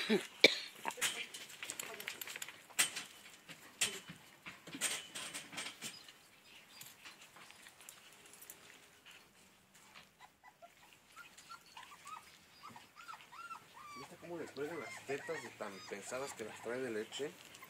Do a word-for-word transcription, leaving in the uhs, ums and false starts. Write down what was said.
¿Viste cómo les cuelgan las tetas de tan pesadas que las trae de leche?